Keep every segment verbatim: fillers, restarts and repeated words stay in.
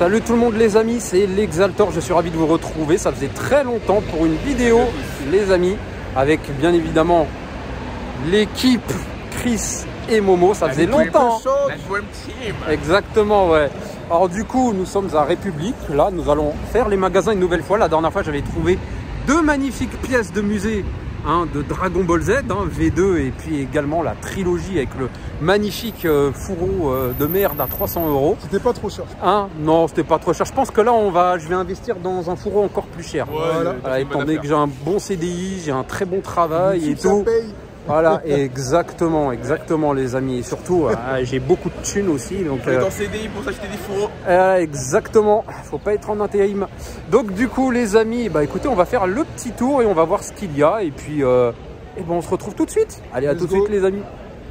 Salut tout le monde les amis, c'est l'Exaltor, je suis ravi de vous retrouver. Ça faisait très longtemps pour une vidéo les amis, avec bien évidemment l'équipe Chris et Momo, ça faisait longtemps. Exactement, ouais. Alors du coup, nous sommes à République, là nous allons faire les magasins une nouvelle fois. La dernière fois j'avais trouvé deux magnifiques pièces de musée. Hein, de Dragon Ball Z, hein, V deux, et puis également la trilogie avec le magnifique euh, fourreau euh, de merde à trois cents euros. C'était pas trop cher. Hein, non, c'était pas trop cher. Je pense que là, on va, je vais investir dans un fourreau encore plus cher. Ouais, voilà. Voilà, étant donné que j'ai un bon C D I, j'ai un très bon travail et tout. Paye. Voilà, exactement, exactement les amis. Et surtout, euh, j'ai beaucoup de thunes aussi. Donc, on est euh, en C D I pour s'acheter des fourreaux. Euh, exactement, faut pas être en intérim. Donc du coup les amis, bah écoutez, on va faire le petit tour et on va voir ce qu'il y a. Et puis euh, et ben on se retrouve tout de suite. Allez, à Let's tout de go. suite les amis.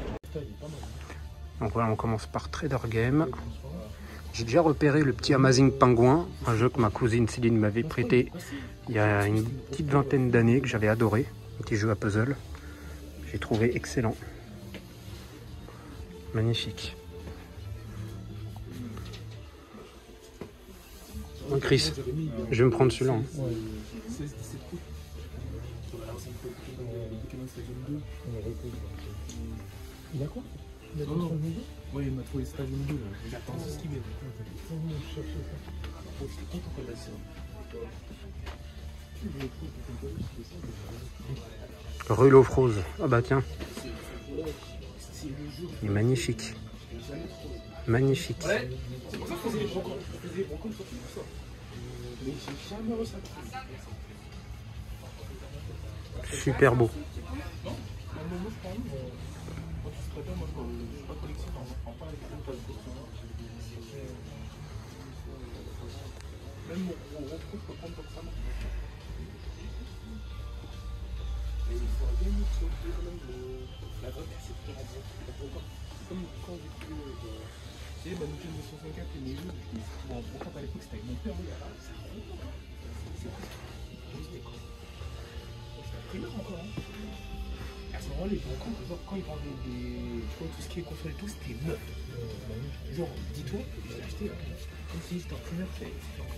Donc voilà, on commence par Trader Game. J'ai déjà repéré le petit Amazing Pingouin, un jeu que ma cousine Céline m'avait prêté il y a une petite vingtaine d'années, que j'avais adoré. Un petit jeu à puzzle. J'ai trouvé excellent. Magnifique. Oh, Chris, je vais me prendre celui-là. Hein. Il a quoi? Il a Oh. Oui, il m'a trouvé Stadium deux. J'attends ce qu'il met. Rulo Rose. Ah bah tiens. Il est magnifique. Magnifique. Super beau. Quand ils vendaient des. Tu vois, tout ce qui est console et tout, c'était neuf. Genre, dis-toi, je l'ai acheté comme si c'était en première fait.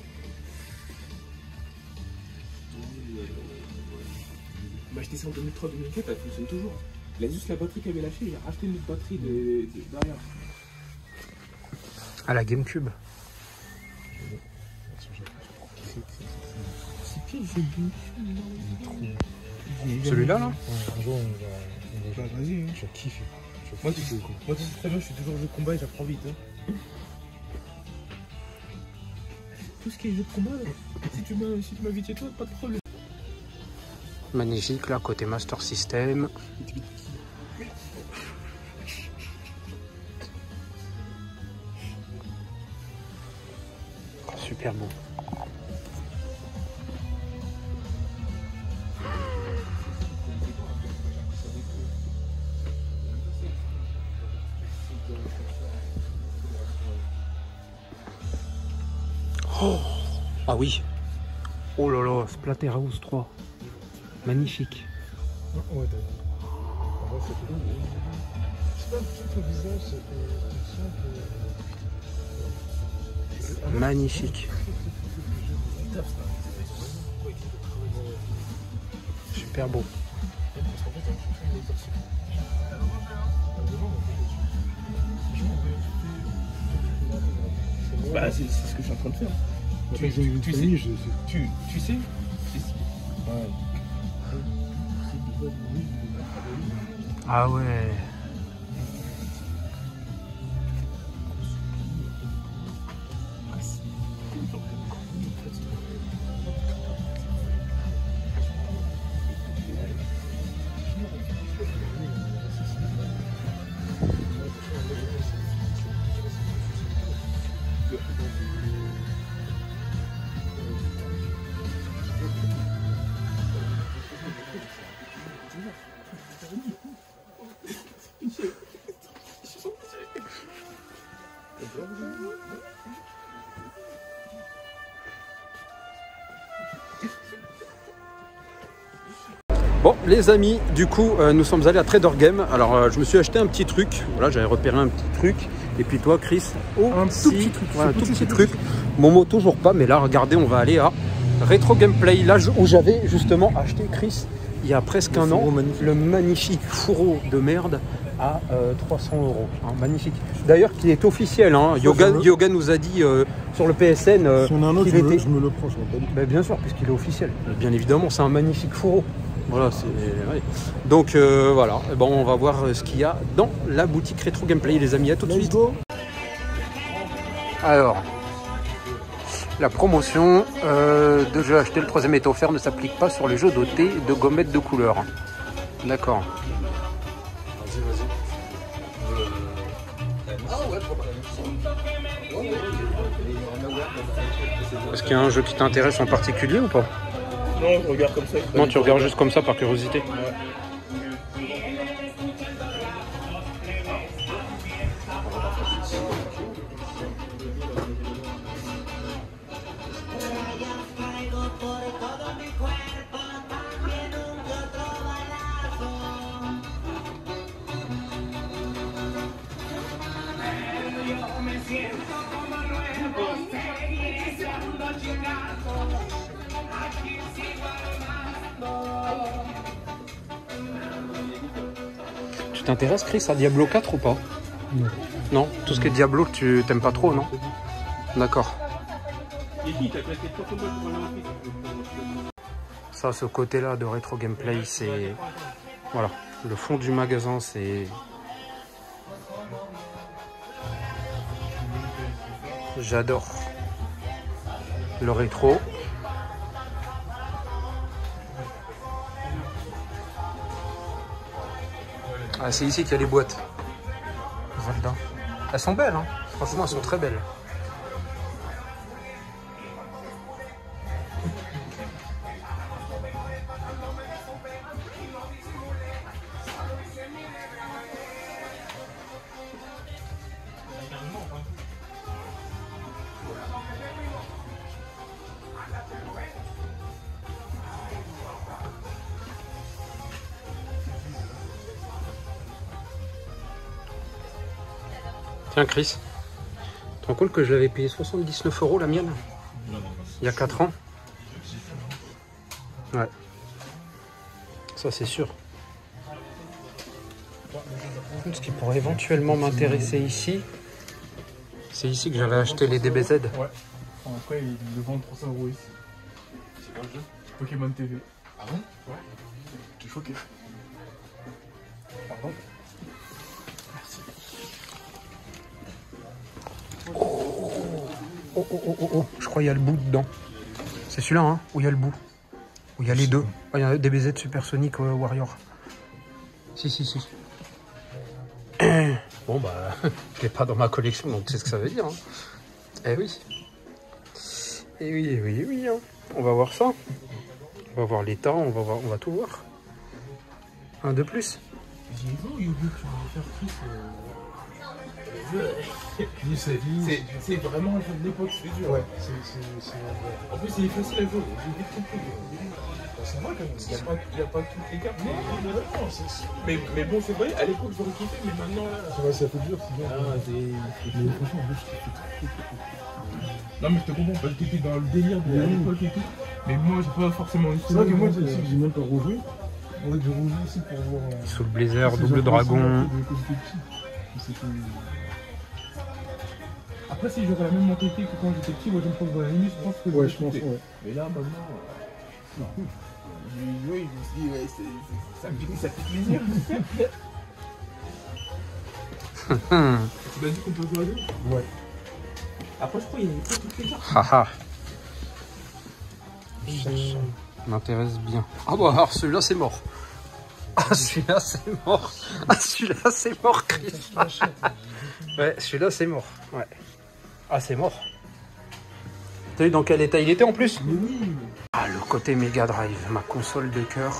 Il m'a acheté ça en deux mille trois deux mille quatre, elle fonctionne toujours. Il a juste la batterie qui avait lâché, il a racheté une autre batterie de, de, derrière. À la GameCube. Celui-là là, Un jour, on va. On va Vas-y, hein. Je vais kiffer. Moi, tu sais, moi, tu sais très bien, je suis toujours jeu de combat et j'apprends vite. Hein. Tout ce qui est jeu de combat, là, si tu m'as si tu m'invites chez toi, pas de problème. magnifique là, côté Master System. Super beau. Oh, ah oui. Oh là là, Splatterhouse trois. Magnifique. Ouais, t'as vu. En vrai, c'est tout. C'est pas tout le visage, c'est. Magnifique. Super beau. Bah, c'est ce que je suis en train de faire. Tu, tu, tu, sais, je, tu, tu sais ouais. Ah ouais. Bon les amis, du coup euh, nous sommes allés à Trader Game. Alors euh, je me suis acheté un petit truc. Voilà, j'avais repéré un petit truc. Et puis toi Chris, oh, un si, tout petit truc. voilà, un tout petit truc. Momo toujours pas, mais là regardez, on va aller à Retro Gameplay, là où j'avais justement acheté, Chris, il y a presque un an, magnifique. Le magnifique fourreau de merde à euh, trois cents euros. Hein, magnifique. D'ailleurs, qui est officiel. Hein. Yoga, le... Yoga nous a dit euh, sur le P S N euh, si on a un autre, qu'il je, était... me, je me le prends. Je me ben, bien sûr, puisqu'il est officiel. Bien évidemment, c'est un magnifique fourreau. Voilà, c'est... Ouais. Donc euh, voilà, bon, on va voir ce qu'il y a dans la boutique Retro Gameplay, les amis. À tout de suite. Go. Alors, la promotion euh, de jeux achetés, le troisième est offert, ne s'applique pas sur les jeux dotés de gommettes de couleur. D'accord. Vas-y, vas-y. Est-ce qu'il y a un jeu qui t'intéresse en particulier ou pas? Non, je regarde comme ça. Non, tu regardes juste comme ça par curiosité. Ouais. Tu t'intéresses, Chris, à Diablo quatre ou pas? Non. Non, tout ce qui est Diablo, tu t'aimes pas trop, non? D'accord. Ça, ce côté-là de Retro Gameplay, c'est... Voilà, le fond du magasin, c'est... J'adore le rétro. Ah, c'est ici qu'il y a les boîtes. Zelda. Elles sont belles, hein. Franchement, elles sont très belles. Tiens Chris, tu te rends compte que je l'avais payé soixante-dix-neuf euros la mienne? Il y a quatre ans? Ouais. Ça c'est sûr. Ce qui pourrait éventuellement m'intéresser ici, c'est ici que j'avais acheté les D B Z. Ouais. Après, ils le vendent trois cents euros ici. C'est quoi le jeu? Pokémon T V. Ah bon? Ouais. T'es choqué. Pardon. Oh, oh, oh, oh, oh, je crois qu'il y a le bout dedans. C'est celui-là, hein, où il y a le bout. Où il y a les deux. Oh, il y a D B Z Supersonic euh, Warrior. Si, si, si. Bon, bah, je l'ai pas dans ma collection, donc tu sais ce que ça veut dire. Hein. Eh oui. Eh oui, eh oui, eh oui. Hein. On va voir ça. On va voir l'état, on va voir, on va tout voir. Un de plus. J'ai vu au Yogi que tu vas faire Chris. C'est vraiment le jeu de l'époque, c'est dur. Ouais, en plus, il est facile à jouer. J'ai vite compris. C'est vrai quand même. Il n'y a, a pas toutes les cartes. Non, non, non, non, mais, mais bon, c'est vrai, à l'époque, j'aurais kiffé, mais maintenant là. C'est vrai, ça fait dur, c'est bien. Ah, mais franchement, en plus, je t'ai fait trop. Non, mais je te comprends, parce que t'étais dans le délire de l'époque et tout. Mais moi, j'ai pas forcément eu. C'est vrai que moi, j'ai même pas rejoué. On va que je rejoue ici pour voir. Sous le Blazer, double dragon. Après, si j'aurais la même mentalité que quand j'étais petit, moi je me prendrais la limite, je pense que. Ouais, je pense, ouais. Mais là, maintenant. Non. Oui, je me suis dit, ouais, ça me pique, ça fait plaisir. Tu m'as dit qu'on peut jouer à deux? Ouais. Après, je crois qu'il y avait pas toutes les cartes. Haha. Ça m'intéresse bien. Ah bah alors celui-là c'est mort. Ah celui-là c'est mort. Ah celui-là c'est mort, Chris. Ouais, celui-là c'est mort. Ouais. Ah c'est mort. T'as vu dans quel état il était en plus? Ah le côté Mega Drive, ma console de cœur.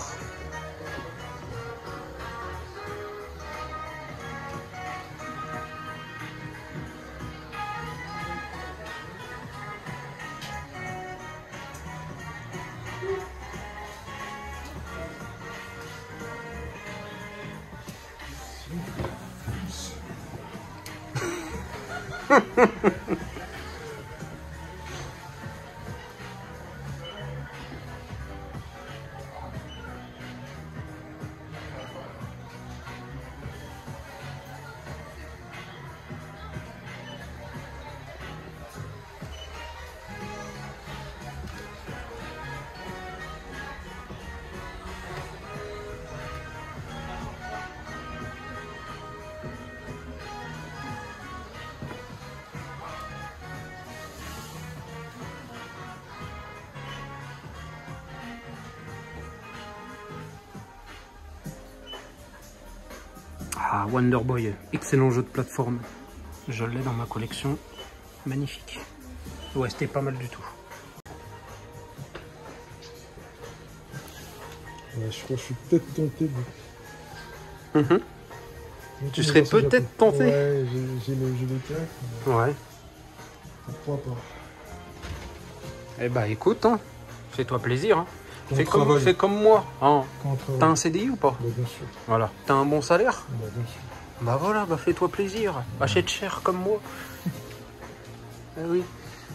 Ah, Wonder Boy, excellent jeu de plateforme. Je l'ai dans ma collection. Magnifique. Ouais, c'était pas mal du tout. Ouais, je crois que je suis peut-être tenté. De... Mmh. Tu serais peut-être tenté. Ouais, j'ai le jeu de cœur. Ouais. Pourquoi pas? Eh bah écoute, hein, fais-toi plaisir. Hein. Fais, comme, fais comme moi. Hein. T'as un C D I ou pas? Bah, bien sûr. Voilà. T'as un bon salaire? Bah, bien sûr. Bah voilà, bah fais-toi plaisir. Achète cher comme moi. Eh oui.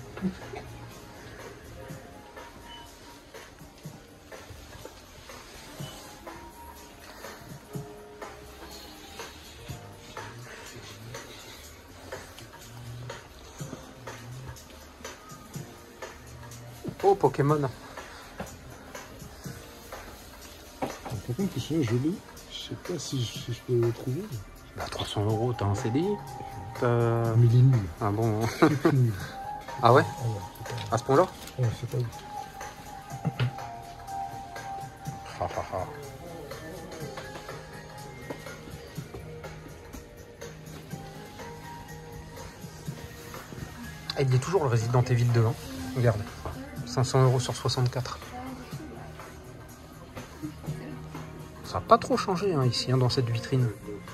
Oh, Pokémon. Par contre, que ce soit joli, je sais pas si je, si je peux le trouver. Bah trois cents euros, t'as un C D I. T'as... Mais il est nul. Ah bon? C'est nul. Ah ouais? Ah ouais, c'est pas... À ce point-là? Ouais, c'est pas ouf. Ha ha ha. Il y a toujours le Resident Evil deux. Hein. Regarde. cinq cents euros sur soixante-quatre. Ça n'a pas trop changé hein, ici, hein, dans cette vitrine.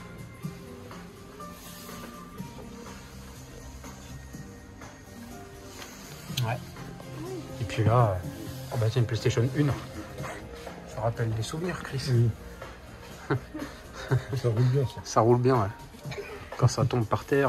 Ouais. Et puis là, oh bah tiens, une PlayStation un. Ça rappelle des souvenirs, Chris. Oui. Ça roule bien, ça. Ça roule bien, ouais. Quand ça tombe par terre.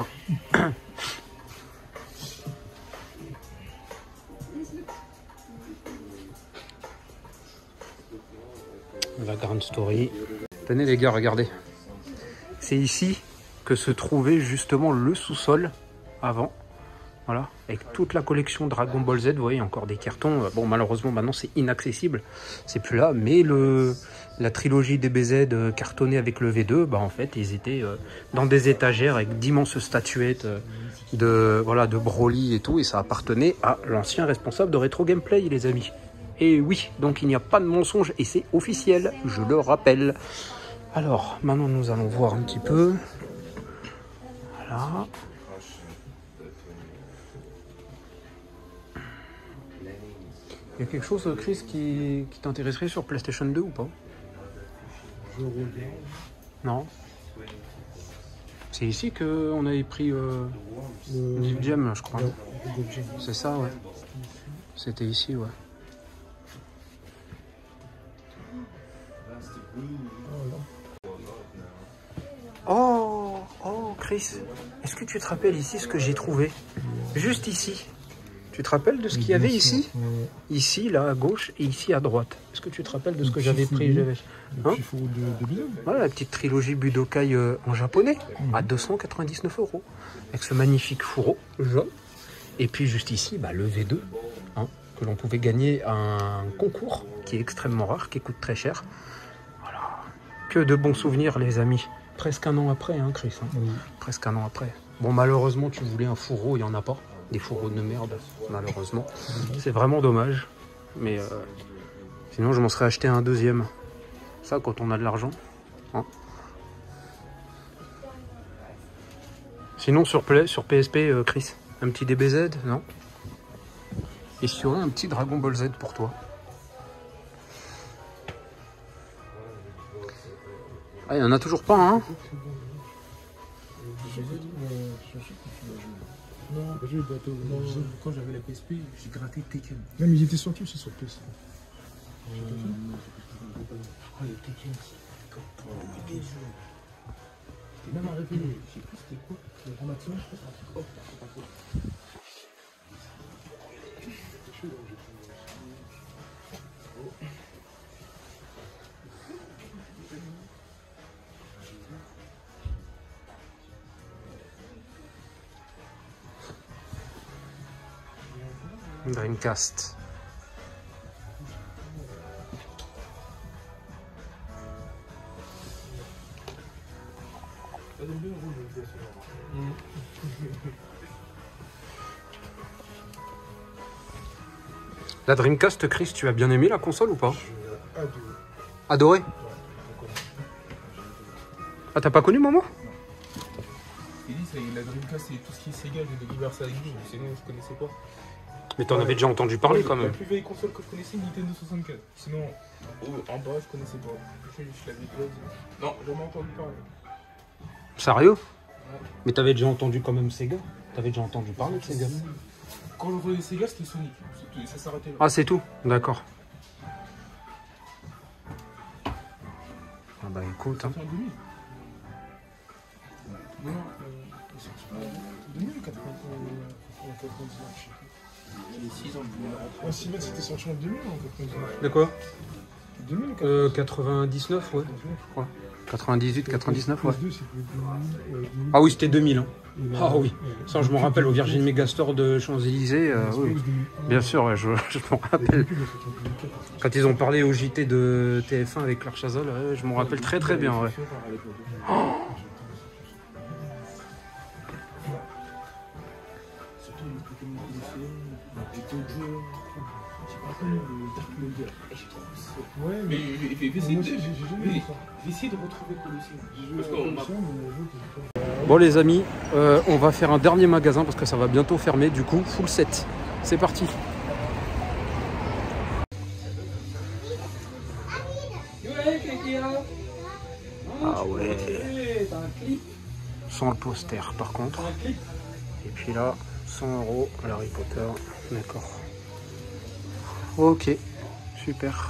La Grand Story. Tenez les gars, regardez. C'est ici que se trouvait justement le sous-sol avant. Voilà, avec toute la collection Dragon Ball Z, vous voyez, encore des cartons. Bon, malheureusement, maintenant, c'est inaccessible. C'est plus là, mais le, la trilogie D B Z cartonnée avec le V deux, bah, en fait, ils étaient euh, dans des étagères avec d'immenses statuettes euh, de, voilà, de Broly et tout, et ça appartenait à l'ancien responsable de Retro Gameplay, les amis. Et oui, donc il n'y a pas de mensonge, et c'est officiel, je le rappelle. Alors, maintenant, nous allons voir un petit peu. Voilà. Il y a quelque chose, Chris, qui, qui t'intéresserait sur PlayStation deux ou pas? Je regarde. Non. C'est ici qu'on avait pris euh, Le... Deep Jam, je crois. Ouais, c'est ça, ouais. C'était ici, ouais. Oh, oh, Chris, est-ce que tu te rappelles ici ce que j'ai trouvé? Juste ici. Tu te rappelles de ce qu'il y avait ici? Ouais. Ici, là, à gauche, et ici, à droite. Est-ce que tu te rappelles de ce que petit j'avais pris? fourreau. Hein? Le petit fourreau de, de bidon. Voilà, la petite trilogie Budokai euh, en japonais, Mmh. à deux cent quatre-vingt-dix-neuf euros. Avec ce magnifique fourreau jaune. Et puis juste ici, bah, le V deux, hein, que l'on pouvait gagner à un concours qui est extrêmement rare, qui coûte très cher. Voilà. Que de bons souvenirs, les amis. Presque un an après, hein, Chris. Hein. Oui. Presque un an après. Bon, malheureusement, tu voulais un fourreau, il n'y en a pas. Des fourreaux de merde, malheureusement. C'est vraiment dommage. Mais euh, sinon, je m'en serais acheté un deuxième. Ça, quand on a de l'argent. Hein. Sinon, sur, Play, sur P S P, euh, Chris, un petit D B Z, non? Et sur un petit Dragon Ball Z pour toi. Ah, il n'y en a toujours pas, hein? Non, j'ai eu le bateau. Non, Quand j'avais la P S P, j'ai gratté Tekken. non, mais il était sorti aussi sur P S. Je crois le Tekken, c'est comme des jeux. C'était même à révéler. Je sais plus c'était quoi. Le Ramaxon, je crois que c'est un truc. Oh, c'est pas quoi. Dreamcast. La Dreamcast, Chris, tu as bien aimé la console ou pas? Adoré. Adoré? Ah, t'as pas connu Momo? Il dit, la Dreamcast, c'est tout ce qui est Sega, j'ai découvert ça avec lui, sinon je connaissais pas. Mais t'en avais déjà entendu parler quand même. La plus vieille console que je connaissais, Nintendo soixante-quatre. Sinon, oh, en bas, je connaissais pas. Je, je l'avais déjà dit. Non, jamais entendu parler. Sérieux? Ouais. Mais t'avais déjà entendu quand même Sega? T'avais déjà entendu parler de Sega? Quand je voyais Sega, c'était Sonic. Ça s'arrêtait là. Ah, c'est tout? D'accord. Ah bah écoute. Hein. En deux mille. Non, euh, deux mille ou quatre-vingt-dix-neuf, je sais plus. Il y a six ans. Ah, si, mais c'était sorti en deux mille ou en quatre-vingt-dix-neuf? De quoi? deux mille ou euh, quatre-vingt-dix-neuf, ouais. ouais. quatre-vingt-dix-huit, quatre-vingt-dix-neuf, ouais. Ah oui, c'était deux mille. Hein. Ah oui, ça je me rappelle au Virgin Megastore de Champs-Élysées. Euh, oui. Bien sûr, ouais, je, je m'en rappelle. Quand ils ont parlé au J T de T F un avec Claire Chazal, ouais, je m'en rappelle très très bien. Ouais. Oh, ouais, mais j'ai essayé de retrouver Colosseum. Bon les amis, euh, on va faire un dernier magasin parce que ça va bientôt fermer. Du coup, full set. C'est parti. Ah ouais. Sans le poster par contre. Et puis là, cent euros l'Harry Potter. D'accord. Ok, super.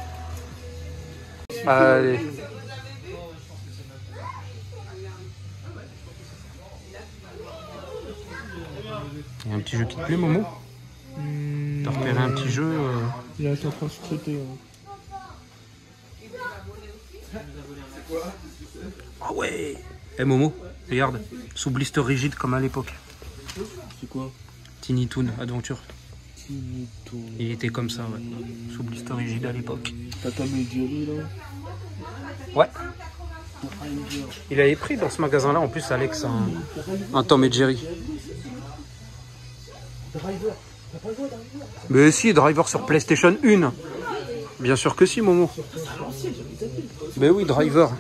Allez. Il y a un petit jeu qui te plaît, Momo? mmh, T'as repéré un petit jeu euh... Il a été en train de se traiter. Ah ouais. Eh hey, Momo, regarde, sous blister rigide comme à l'époque. C'est quoi? Tiny Toon Adventure. Tiny Toon. Il était comme ça, ouais. Sous blister rigide à l'époque. T'as Tom et Jerry là? Ouais. Il avait pris dans ce magasin-là, en plus, Alex, un, un Tom et Jerry. Driver. T'as pas joué à Driver? Mais si, Driver sur PlayStation un. Bien sûr que si, Momo. Mais oui, Driver.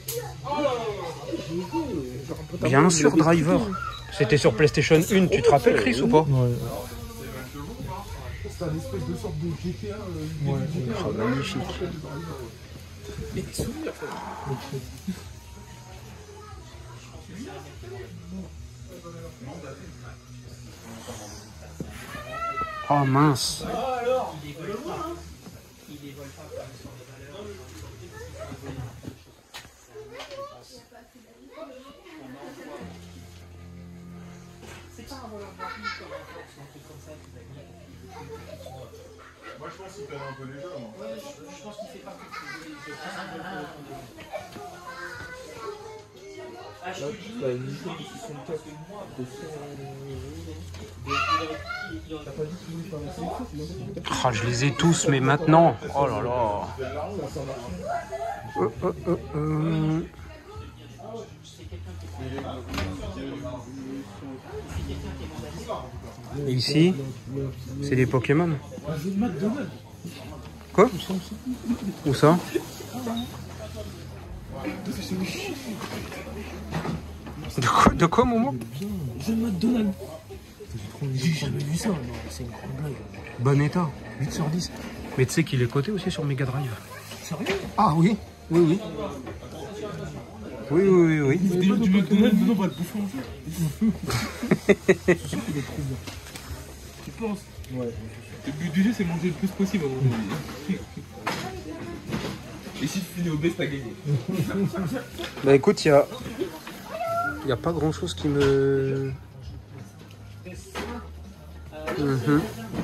Bien sûr, Driver. C'était sur PlayStation un, tu te rappelles, Chris, ou pas? Ouais. C'est un espèce de sorte de G T A. Euh, ouais, G T A oh, magnifique. Mais des souvenirs, ça. Oh mince. Moi je pense qu'il perd un peu les jeux. Ouais, je, je pense qu'il fait pas quelque chose. Ah, je te dis, t'as une liste qui sont quatre de T'as pas dit que tu voulais faire la sélection? Oh, je les ai tous, mais maintenant. Oh là là. Euh, euh, euh, euh. Et ici, c'est des Pokémon. Quoi? Où ça? De quoi, de quoi Momo? The McDonald's. J'ai jamais vu ça, c'est une grande blague. Bon état. huit sur dix. Mais tu sais qu'il est coté aussi sur Mega Drive. Sérieux? Ah oui, oui, oui. Oui, oui, oui, oui. Du McDonald's, maintenant on va le bouffer en jeu. C'est sûr qu'il est trop bien. Tu penses? Ouais. Le but du jeu, c'est manger le plus possible à mon avis. Et si tu finis obèse, t'as gagné. Bah écoute, il y a... Il n'y a pas grand chose qui me... Mmh.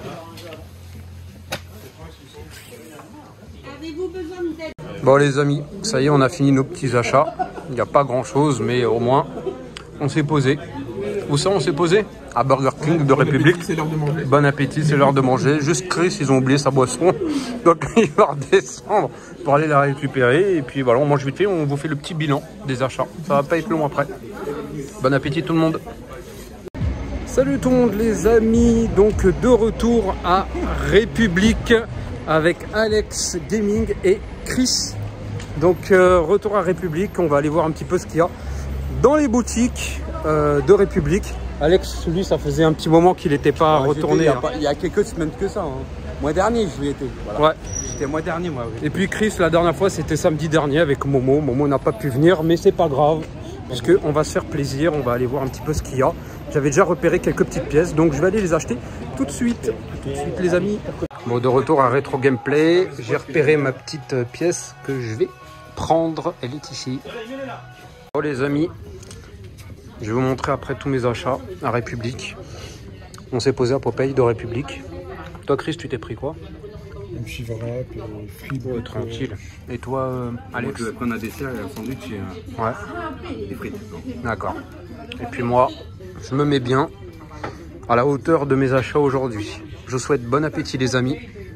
Bon les amis, ça y est, on a fini nos petits achats. Il n'y a pas grand chose, mais au moins, on s'est posé. Où ça, on s'est posé? À Burger King de République. C'est l'heure de manger. Bon appétit, c'est l'heure de manger. Juste Chris, ils ont oublié sa boisson. Donc il va redescendre pour aller la récupérer. Et puis voilà, on mange vite fait, on vous fait le petit bilan des achats. Ça va pas être long après. Bon appétit tout le monde. Salut tout le monde les amis. Donc de retour à République avec Alex Gaming et Chris. Donc euh, retour à République, on va aller voir un petit peu ce qu'il y a dans les boutiques euh, de République. Alex, lui, ça faisait un petit moment qu'il n'était pas ouais, retourné. Il y, a pas, il y a quelques semaines que ça. Hein. Mois dernier, je lui étais. Voilà. Ouais. J'étais mois dernier, moi. Oui. Et puis Chris, la dernière fois, c'était samedi dernier avec Momo. Momo n'a pas pu venir, mais c'est pas grave. Puisqu'on va se faire plaisir, on va aller voir un petit peu ce qu'il y a. J'avais déjà repéré quelques petites pièces, donc je vais aller les acheter tout de suite. Tout de suite, les amis. Bon, de retour à Rétro Gameplay. J'ai repéré ma petite pièce que je vais prendre. Elle est ici. Bon, les amis, je vais vous montrer après tous mes achats à République. On s'est posé à Popeye de République. Toi, Chris, tu t'es pris quoi? Un petit wrap, frites. Ouais, tranquille. Et toi, euh, Alex? Moi, je vais prendre un dessert et un sandwich et euh, ouais. des frites. D'accord. Et puis moi, je me mets bien à la hauteur de mes achats aujourd'hui. Je vous souhaite bon appétit, les amis.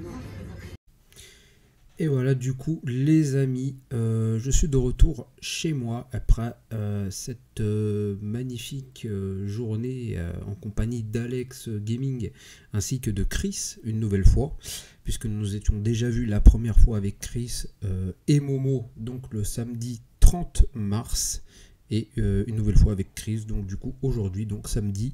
Et voilà, du coup, les amis, euh, je suis de retour chez moi après euh, cette euh, magnifique euh, journée euh, en compagnie d'Alex Gaming ainsi que de Chris, une nouvelle fois, puisque nous nous étions déjà vus la première fois avec Chris euh, et Momo, donc le samedi trente mars, et euh, une nouvelle fois avec Chris, donc du coup aujourd'hui, donc samedi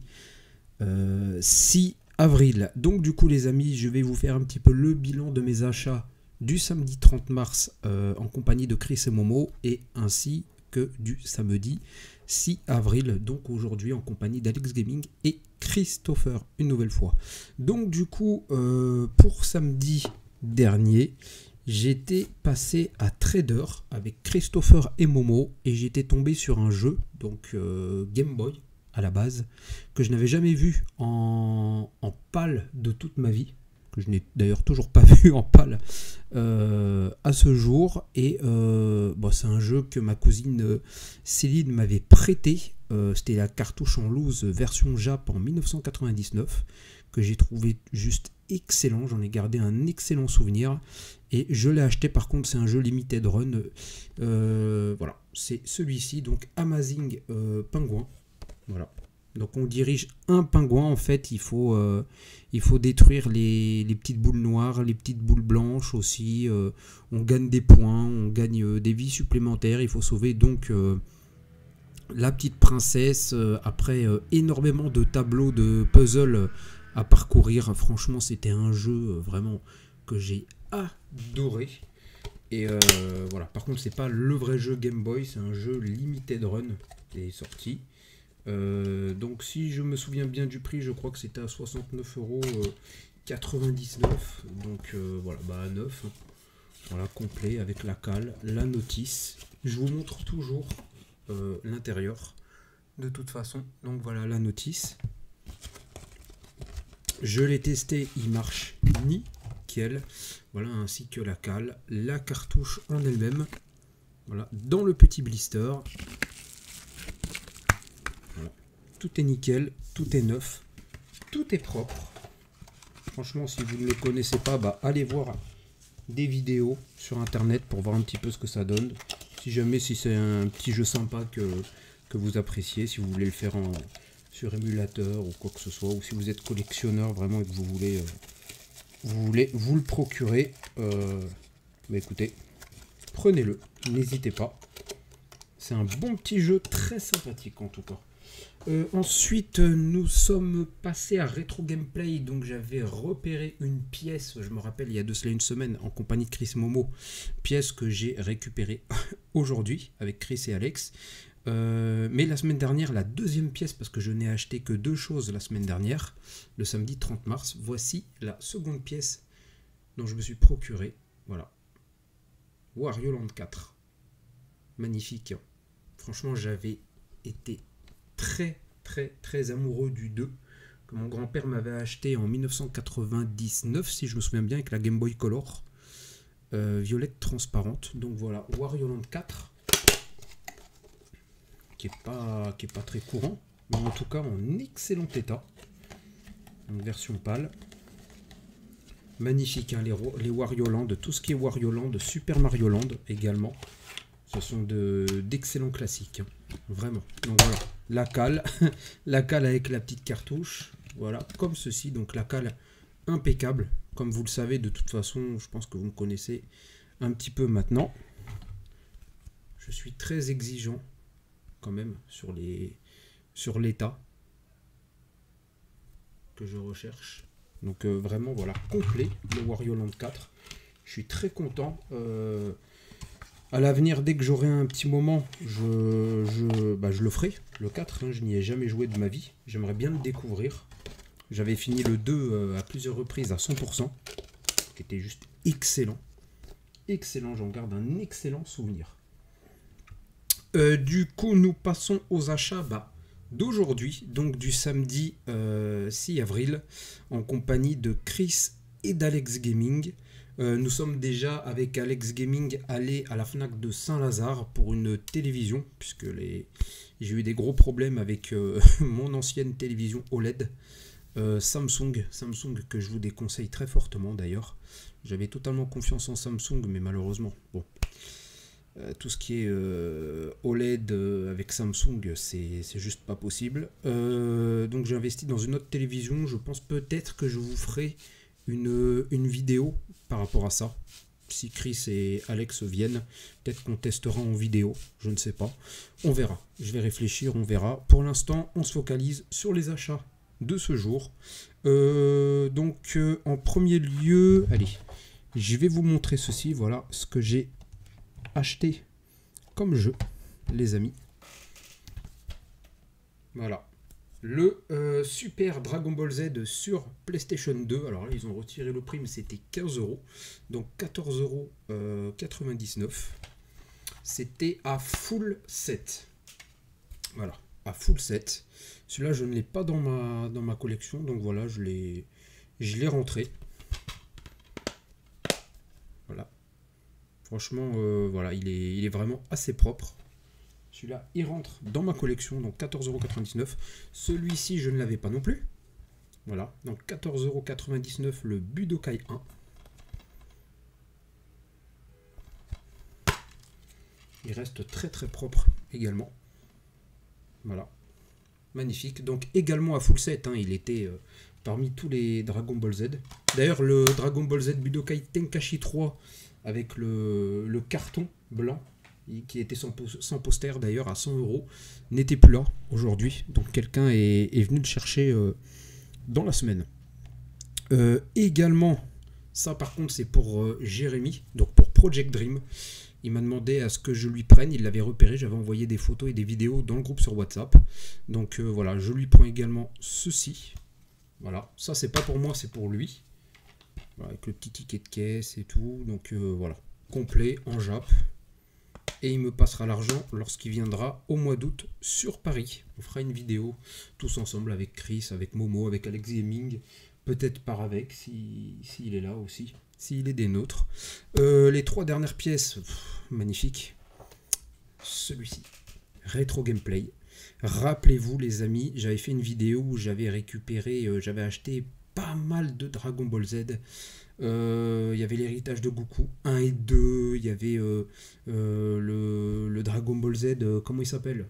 euh, six avril. Donc du coup, les amis, je vais vous faire un petit peu le bilan de mes achats du samedi trente mars euh, en compagnie de Chris et Momo, et ainsi que du samedi six avril, donc aujourd'hui en compagnie d'Alex Gaming et Christopher, une nouvelle fois. Donc du coup, euh, pour samedi dernier, j'étais passé à Trader avec Christopher et Momo, et j'étais tombé sur un jeu, donc euh, Game Boy à la base, que je n'avais jamais vu en, en pâle de toute ma vie, que je n'ai d'ailleurs toujours pas vu en pâle euh, à ce jour. Et euh, bon, c'est un jeu que ma cousine euh, Céline m'avait prêté. Euh, C'était la cartouche en loose version Jap en mille neuf cent quatre-vingt-dix-neuf, que j'ai trouvé juste excellent. J'en ai gardé un excellent souvenir. Et je l'ai acheté, par contre, c'est un jeu limited run. Euh, voilà, c'est celui-ci, donc Amazing euh, Pingouin. Voilà. Donc on dirige un pingouin, en fait, il faut, euh, il faut détruire les, les petites boules noires, les petites boules blanches aussi, euh, on gagne des points, on gagne euh, des vies supplémentaires, il faut sauver donc euh, la petite princesse, euh, après euh, énormément de tableaux de puzzle à parcourir. Franchement, c'était un jeu euh, vraiment que j'ai adoré. Et euh, voilà, par contre, c'est pas le vrai jeu Game Boy, c'est un jeu limited run qui est sorti. Euh, donc si je me souviens bien du prix, je crois que c'était à soixante-neuf euros quatre-vingt-dix-neuf, donc euh, voilà, bah à neuf, voilà, complet avec la cale, la notice. Je vous montre toujours euh, l'intérieur de toute façon. Donc voilà la notice, je l'ai testé, il marche nickel, voilà, ainsi que la cale, la cartouche en elle-même, voilà, dans le petit blister. Tout est nickel, tout est neuf, tout est propre. Franchement, si vous ne le connaissez pas, bah, allez voir des vidéos sur internet pour voir un petit peu ce que ça donne. Si jamais si c'est un petit jeu sympa que, que vous appréciez, si vous voulez le faire en, sur émulateur ou quoi que ce soit, ou si vous êtes collectionneur vraiment et que vous voulez, euh, vous, voulez vous le procurer, euh, bah écoutez, prenez-le, n'hésitez pas. C'est un bon petit jeu, très sympathique en tout cas. Euh, ensuite, nous sommes passés à Retro Gameplay, donc j'avais repéré une pièce, je me rappelle, il y a de cela une semaine, en compagnie de Chris Momo, pièce que j'ai récupérée aujourd'hui avec Chris et Alex. Euh, mais la semaine dernière, la deuxième pièce, parce que je n'ai acheté que deux choses la semaine dernière, le samedi trente mars, voici la seconde pièce dont je me suis procuré. Voilà, Wario Land quatre, magnifique. Franchement, j'avais été très très très amoureux du deux que mon grand-père m'avait acheté en mille neuf cent quatre-vingt-dix-neuf, si je me souviens bien, avec la Game Boy Color euh, violette transparente. Donc voilà, Wario Land quatre, qui est pas qui est pas très courant, mais en tout cas en excellent état, une version pâle, magnifique, hein, les, les Wario Land, tout ce qui est Wario Land, Super Mario Land également, ce sont d'excellents classiques, hein, vraiment. Donc voilà, la cale, la cale avec la petite cartouche, voilà, comme ceci, donc la cale impeccable, comme vous le savez de toute façon, je pense que vous me connaissez un petit peu maintenant. Je suis très exigeant quand même sur les sur l'état que je recherche. Donc euh, vraiment voilà, complet le Wario Land quatre. Je suis très content. Euh, à l'avenir, dès que j'aurai un petit moment, je, je, bah, je le ferai. Le quatre, hein, je n'y ai jamais joué de ma vie. J'aimerais bien le découvrir. J'avais fini le deux euh, à plusieurs reprises à cent pour cent. Qui était juste excellent. Excellent, j'en garde un excellent souvenir. Euh, du coup, nous passons aux achats bah, d'aujourd'hui, donc du samedi euh, six avril, en compagnie de Chris et d'Alex Gaming. Euh, nous sommes déjà avec Alex Gaming allés à la Fnac de Saint-Lazare pour une télévision, puisque les... j'ai eu des gros problèmes avec euh, mon ancienne télévision O L E D. Euh, Samsung, Samsung que je vous déconseille très fortement d'ailleurs. J'avais totalement confiance en Samsung, mais malheureusement, bon, euh, tout ce qui est euh, O L E D euh, avec Samsung, c'est juste pas possible. Euh, donc j'ai investi dans une autre télévision. Je pense peut-être que je vous ferai une, une vidéo par rapport à ça. Si Chris et Alex viennent, peut-être qu'on testera en vidéo, je ne sais pas. On verra, je vais réfléchir, on verra. Pour l'instant, on se focalise sur les achats de ce jour. Euh, donc euh, en premier lieu, allez, je vais vous montrer ceci. Voilà ce que j'ai acheté comme jeu, les amis. Voilà le euh, Super Dragon Ball Z sur PlayStation deux. Alors là, ils ont retiré le prix, mais c'était quinze euros, donc quatorze euros quatre-vingt-dix-neuf. C'était à full set. Voilà, à full set. Celui-là, je ne l'ai pas dans ma, dans ma collection, donc voilà, je l'ai je l'ai rentré. Voilà. Franchement, euh, voilà, il est, il est vraiment assez propre. Celui-là, il rentre dans ma collection, donc quatorze euros quatre-vingt-dix-neuf. Celui-ci, je ne l'avais pas non plus. Voilà, donc quatorze euros quatre-vingt-dix-neuf, le Budokai un. Il reste très très propre également. Voilà. Magnifique. Donc également à full set, hein, il était euh, parmi tous les Dragon Ball Z. D'ailleurs, le Dragon Ball Z Budokai Tenkaichi trois avec le, le carton blanc, qui était sans, sans poster d'ailleurs à cent euros, n'était plus là aujourd'hui. Donc quelqu'un est, est venu le chercher euh, dans la semaine. Euh, également, ça par contre c'est pour euh, Jérémy, donc pour Project Dream. Il m'a demandé à ce que je lui prenne, il l'avait repéré, j'avais envoyé des photos et des vidéos dans le groupe sur WhatsApp. Donc euh, voilà, je lui prends également ceci. Voilà, ça c'est pas pour moi, c'est pour lui. Voilà, avec le petit ticket de caisse et tout. Donc euh, voilà, complet en Jap. Et il me passera l'argent lorsqu'il viendra au mois d'août sur Paris. On fera une vidéo tous ensemble avec Chris, avec Momo, avec Alex Gaming. Peut-être par avec, s'il si, si est là aussi. S'il est des nôtres. Euh, les trois dernières pièces, pff, magnifique. Celui-ci, Retro Gameplay. Rappelez-vous les amis, j'avais fait une vidéo où j'avais récupéré, euh, j'avais acheté pas mal de Dragon Ball Z. Euh, il y avait l'héritage de Goku un et deux, il y avait euh, euh, le, le Dragon Ball Z, euh, comment il s'appelle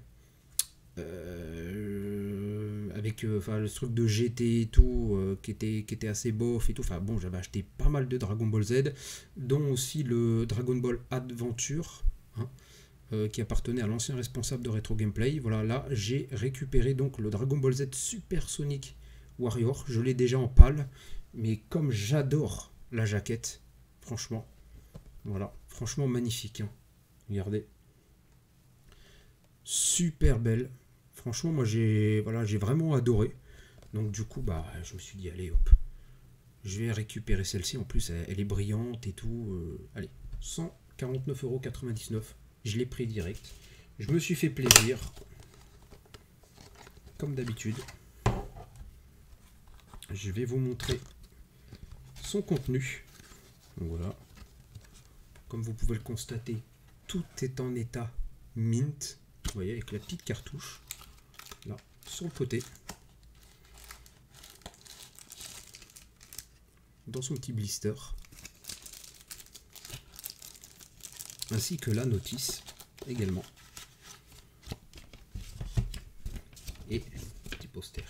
euh, avec euh, le truc de G T et tout, euh, qui, était, qui était assez bof et tout. Enfin bon, j'avais acheté pas mal de Dragon Ball Z, dont aussi le Dragon Ball Adventure, hein, euh, qui appartenait à l'ancien responsable de Retro Gameplay. Voilà, là j'ai récupéré donc le Dragon Ball Z Super Sonic Warrior. Je l'ai déjà en pâle, mais comme j'adore la jaquette, franchement, voilà, franchement magnifique, hein. Regardez, super belle. Franchement, moi j'ai voilà, j'ai vraiment adoré. Donc du coup, bah, je me suis dit allez hop, je vais récupérer celle-ci. En plus, elle, elle est brillante et tout. Euh, allez, cent quarante-neuf euros quatre-vingt-dix-neuf. Je l'ai pris direct. Je me suis fait plaisir, comme d'habitude. Je vais vous montrer son contenu. Donc voilà, comme vous pouvez le constater, tout est en état mint. Vous voyez, avec la petite cartouche là sur le côté, dans son petit blister, ainsi que la notice également, et petit poster.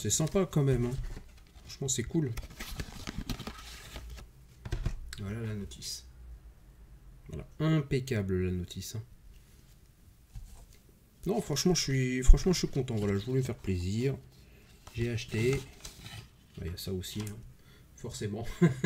c'est sympa quand même. Hein. Franchement, c'est cool. Voilà la notice. Voilà, impeccable la notice. Hein. Non, franchement, je suis, franchement, je suis content. Voilà, je voulais me faire plaisir. J'ai acheté. Il y a ça aussi, hein. Forcément.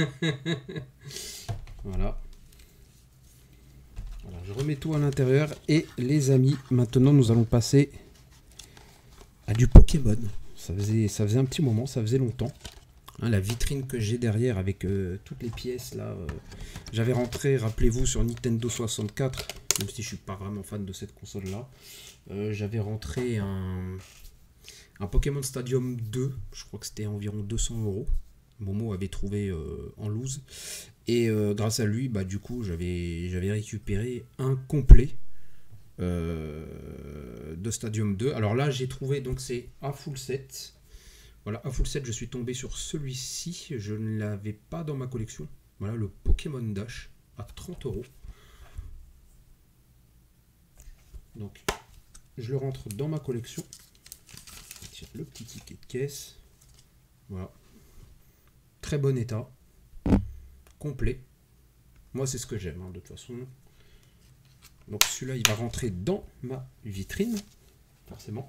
Voilà. Voilà. Je remets tout à l'intérieur. Et les amis, maintenant, nous allons passer à du Pokémon. Ça faisait, ça faisait un petit moment, ça faisait longtemps. Hein, la vitrine que j'ai derrière avec euh, toutes les pièces là, euh, j'avais rentré, rappelez-vous, sur Nintendo soixante-quatre, même si je suis pas vraiment fan de cette console là, euh, j'avais rentré un, un Pokémon Stadium deux, je crois que c'était environ deux cents euros. Momo avait trouvé euh, en loose et euh, grâce à lui, bah du coup, j'avais j'avais récupéré un complet euh, de Stadium deux. Alors là, j'ai trouvé, donc c'est à full set. Voilà, à full set, je suis tombé sur celui-ci. Je ne l'avais pas dans ma collection. Voilà, le Pokémon Dash à trente euros. Donc, je le rentre dans ma collection. Tiens, le petit ticket de caisse. Voilà. Très bon état. Complet. Moi, c'est ce que j'aime, hein, de toute façon. Donc, celui-là, il va rentrer dans ma vitrine. Forcément.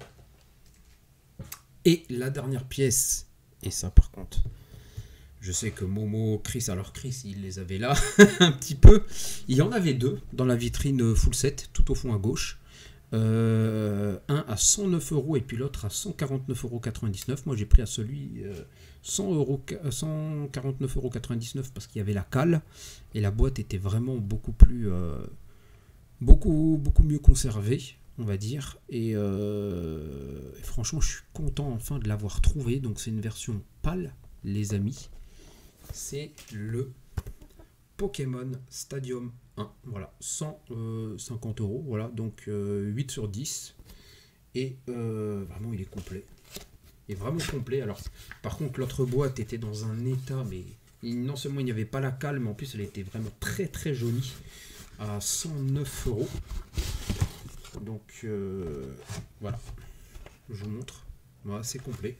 Et la dernière pièce, et ça par contre, je sais que Momo, Chris, alors Chris il les avait là un petit peu, il y en avait deux dans la vitrine full set, tout au fond à gauche, euh, un à cent neuf euros et puis l'autre à cent quarante-neuf euros quatre-vingt-dix-neuf. Moi j'ai pris à celui euh, cent quarante-neuf euros quatre-vingt-dix-neuf parce qu'il y avait la cale et la boîte était vraiment beaucoup plus, euh, beaucoup, beaucoup mieux conservée, on va dire, et, euh, et franchement je suis content enfin de l'avoir trouvé. Donc c'est une version pâle les amis, c'est le Pokémon Stadium un, voilà, cent cinquante euros, voilà, donc euh, huit sur dix, et euh, vraiment il est complet, il est vraiment complet. Alors par contre l'autre boîte était dans un état, mais non seulement il n'y avait pas la cale, mais en plus elle était vraiment très très jolie, à cent neuf euros. Donc euh, voilà, je vous montre, voilà, c'est complet.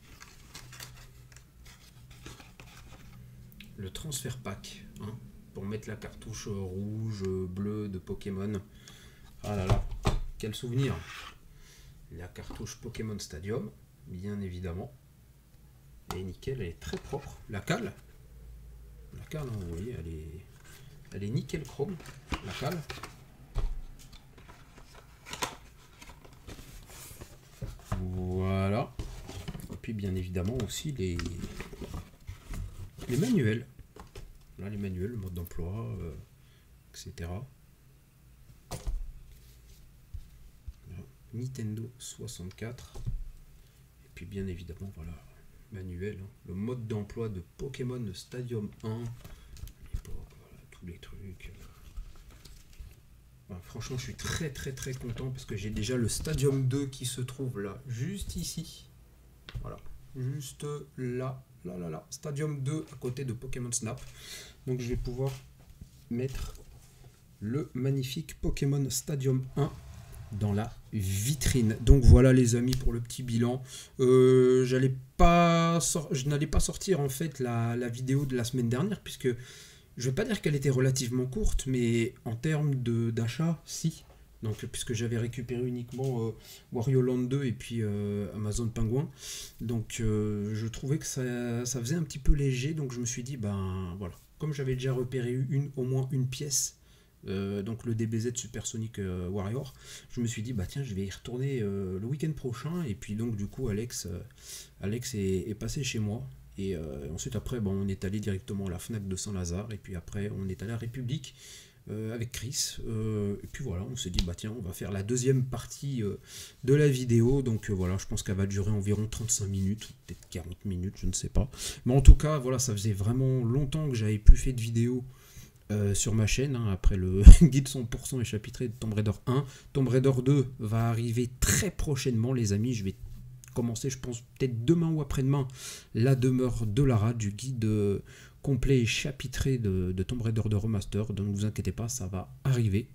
Le transfert pack, hein, pour mettre la cartouche rouge, bleue de Pokémon. Ah là là, quel souvenir. La cartouche Pokémon Stadium, bien évidemment. Et nickel, elle est très propre. La cale, la cale, hein, vous voyez, elle est, elle est nickel chrome, la cale. Voilà. Et puis bien évidemment aussi les, les manuels. Là, les manuels, le mode d'emploi, euh, et cetera. Voilà. Nintendo soixante-quatre. Et puis bien évidemment, voilà, manuel, hein, le mode d'emploi de Pokémon Stadium un. Voilà, tous les trucs. Voilà, franchement, je suis très très très content parce que j'ai déjà le Stadium deux qui se trouve là, juste ici. Voilà, juste là, là, là, là. Stadium deux à côté de Pokémon Snap. Donc je vais pouvoir mettre le magnifique Pokémon Stadium un dans la vitrine. Donc voilà les amis pour le petit bilan. Euh, j'allais pas je n'allais pas sortir en fait la, la vidéo de la semaine dernière puisque je ne vais pas dire qu'elle était relativement courte, mais en termes d'achat, si. Donc, puisque j'avais récupéré uniquement euh, Wario Land deux et puis euh, Amazon Penguin. Donc euh, je trouvais que ça, ça faisait un petit peu léger. Donc je me suis dit, ben voilà, comme j'avais déjà repéré une, au moins une pièce, euh, donc le D B Z Supersonic euh, Warrior, je me suis dit, bah tiens, je vais y retourner euh, le week-end prochain. Et puis donc du coup, Alex, euh, Alex est, est passé chez moi. Et euh, ensuite après bon, on est allé directement à la Fnac de Saint-Lazare et puis après on est allé à République euh, avec Chris euh, et puis voilà, on s'est dit bah tiens, on va faire la deuxième partie euh, de la vidéo. Donc euh, voilà, je pense qu'elle va durer environ trente-cinq minutes, peut-être quarante minutes, je ne sais pas, mais en tout cas voilà, ça faisait vraiment longtemps que j'avais plus fait de vidéo euh, sur ma chaîne, hein, après le guide cent pour cent échapitré de Tomb Raider un. Tomb Raider deux va arriver très prochainement les amis, je vais commencer, je pense peut-être demain ou après-demain, la demeure de Lara, du guide euh, complet et chapitré de, de Tomb Raider de Remaster. Donc ne vous inquiétez pas, ça va arriver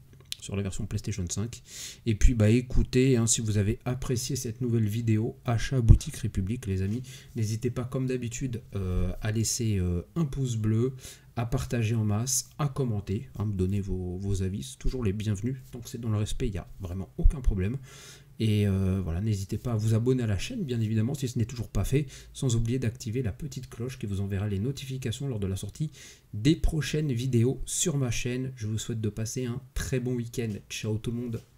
sur la version PlayStation cinq. Et puis bah écoutez, hein, si vous avez apprécié cette nouvelle vidéo, achat boutique République les amis, n'hésitez pas comme d'habitude euh, à laisser euh, un pouce bleu, à partager en masse, à commenter, à me donner vos, vos avis, c'est toujours les bienvenus, donc c'est dans le respect, il n'y a vraiment aucun problème. Et euh, voilà, n'hésitez pas à vous abonner à la chaîne, bien évidemment, si ce n'est toujours pas fait, sans oublier d'activer la petite cloche qui vous enverra les notifications lors de la sortie des prochaines vidéos sur ma chaîne. Je vous souhaite de passer un très bon week-end. Ciao tout le monde.